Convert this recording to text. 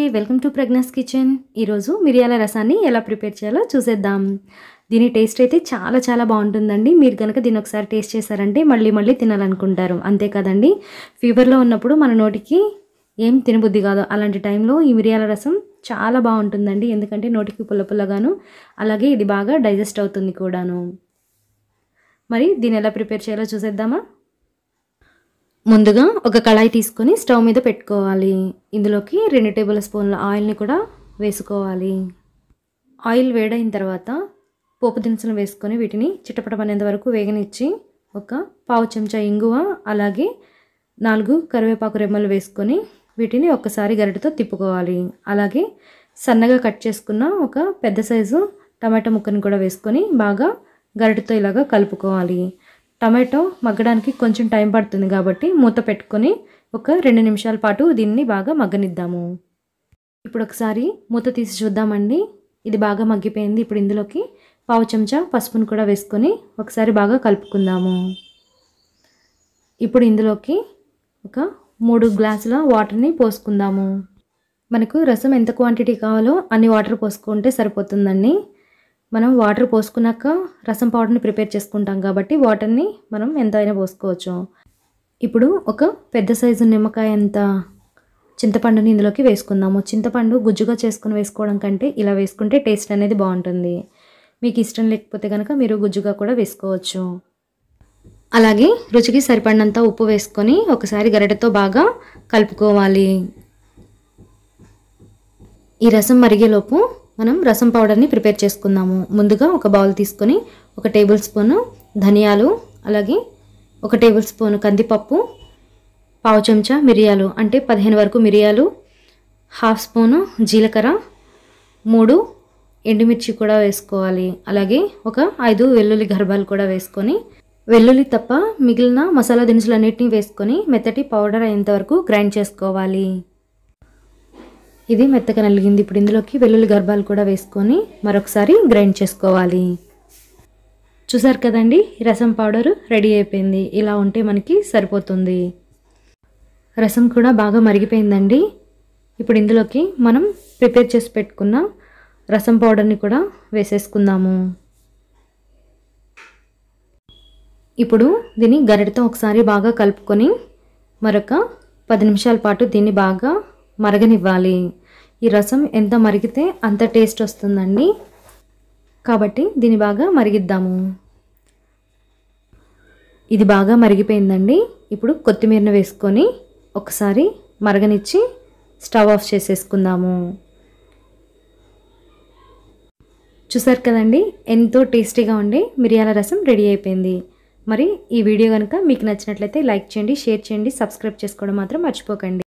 Welcome to Pragna's kitchen. ఈరోజు మిరియాల రసాన్ని ఎలా ప్రిపేర్ చేయాలో చూసేద్దాం. దీని టేస్ట్ అయితే చాలా బాగుంటుందండి. మీరు కనుక దీన్ని ఒకసారి టేస్ట్ చేశారంటే మళ్ళీ మళ్ళీ తినాలనుకుంటారు. అంతే కదండి, ఫీవర్లో ఉన్నప్పుడు మన నోటికి ఏం తినబుద్ధి కాదు. అలాంటి టైంలో ఈ మిరియాల రసం చాలా బాగుంటుందండి. ఎందుకంటే నోటికి పుల్లగాను, అలాగే ఇది బాగా డైజెస్ట్ అవుతుంది కూడాను. మరి దీన్ని ఎలా ప్రిపేర్ చేయాలో చూసేద్దామా? ముందుగా ఒక కళాయి తీసుకొని స్టవ్ మీద పెట్టుకోవాలి. ఇందులోకి 2 టేబుల్ స్పూన్ల ఆయిల్ని కూడా వేసుకోవాలి. ఆయిల్ వేడైన తర్వాత పోపు దినుసులు వేసుకొని వీటిని చిటపటమనేంత వరకు వేగనిచ్చి ఒక పావు చెంచా ఇంగువ, అలాగే 4 కరివేపాకు రెమ్మలు వేసుకొని వీటిని ఒక్కసారి గరిటెతో తిప్పుకోవాలి. అలాగే సన్నగా కట్ చేసుకున్న ఒక పెద్ద సైజు టమాటా ముక్కను కూడా వేసుకొని బాగా గరిటెతో ఇలాగా కలుపుకోవాలి. టమాటో మగ్గడానికి కొంచెం టైం పడుతుంది కాబట్టి మూత పెట్టుకొని ఒక 2 నిమిషాల పాటు దీన్ని బాగా మగ్గనిద్దాము. ఇప్పుడు ఒకసారి మూత తీసి చూద్దామండి. ఇది బాగా మగ్గిపోయింది. ఇప్పుడు ఇందులోకి పావు చెంచా పసుపును కూడా వేసుకొని ఒకసారి బాగా కలుపుకుందాము. ఇప్పుడు ఇందులోకి ఒక 3 గ్లాసుల వాటర్ని పోసుకుందాము. మనకు రసం ఎంత క్వాంటిటీ కావాలో అన్ని వాటర్ పోసుకుంటే సరిపోతుందండి. మనం వాటర్ పోసుకున్నాక రసం పౌడర్ని ప్రిపేర్ చేసుకుంటాం కాబట్టి వాటర్ని మనం ఎంతైనా పోసుకోవచ్చు. ఇప్పుడు ఒక పెద్ద సైజు నిమ్మకాయ అంత చింతపండుని ఇందులోకి వేసుకుందాము. చింతపండు గుజ్జుగా చేసుకుని వేసుకోవడం కంటే ఇలా వేసుకుంటే టేస్ట్ అనేది బాగుంటుంది. మీకు ఇష్టం లేకపోతే కనుక మీరు గుజ్జుగా కూడా వేసుకోవచ్చు. అలాగే రుచికి సరిపడినంత ఉప్పు వేసుకొని ఒకసారి గరిటెతో బాగా కలుపుకోవాలి. ఈ రసం మరిగేలోపు మనం రసం పౌడర్ని ప్రిపేర్ చేసుకుందాము. ముందుగా ఒక బౌల్ తీసుకొని 1 టేబుల్ స్పూను ధనియాలు, అలాగే 1 టేబుల్ స్పూను కందిపప్పు, పావు చెంచా మిరియాలు అంటే 15 వరకు మిరియాలు, హాఫ్ స్పూను జీలకర్ర, 3 ఎండుమిర్చి కూడా వేసుకోవాలి. అలాగే ఒక 5 వెల్లుల్లి గర్భాలు కూడా వేసుకొని, వెల్లుల్లి తప్ప మిగిలిన మసాలా దినుసులన్నిటిని వేసుకొని మెత్తటి పౌడర్ అయ్యేంత వరకు గ్రైండ్ చేసుకోవాలి. ఇది మెత్తగా నలిగింది. ఇప్పుడు ఇందులోకి వెల్లుల్లి గర్భాలు కూడా వేసుకొని మరొకసారి గ్రైండ్ చేసుకోవాలి. చూసారు కదండి, రసం పౌడర్ రెడీ అయిపోయింది. ఇలా ఉంటే మనకి సరిపోతుంది. రసం కూడా బాగా మరిగిపోయిందండి. ఇప్పుడు ఇందులోకి మనం ప్రిపేర్ చేసి పెట్టుకున్న రసం పౌడర్ని కూడా వేసేసుకుందాము. ఇప్పుడు దీన్ని గరిటెతో ఒకసారి బాగా కలుపుకొని మరొక 10 నిమిషాల పాటు దీన్ని బాగా మరగనివ్వాలి. ఈ రసం ఎంత మరిగితే అంత టేస్ట్ వస్తుందండి. కాబట్టి దీన్ని బాగా మరిగిద్దాము. ఇది బాగా మరిగిపోయిందండి. ఇప్పుడు కొత్తిమీరను వేసుకొని ఒకసారి మరగనిచ్చి స్టవ్ ఆఫ్ చేసేసుకుందాము. చూసారు కదండి, ఎంతో టేస్టీగా ఉండే మిరియాల రసం రెడీ అయిపోయింది. మరి ఈ వీడియో కనుక మీకు నచ్చినట్లయితే లైక్ చేయండి, షేర్ చేయండి, సబ్స్క్రైబ్ చేసుకోవడం మాత్రం మర్చిపోకండి.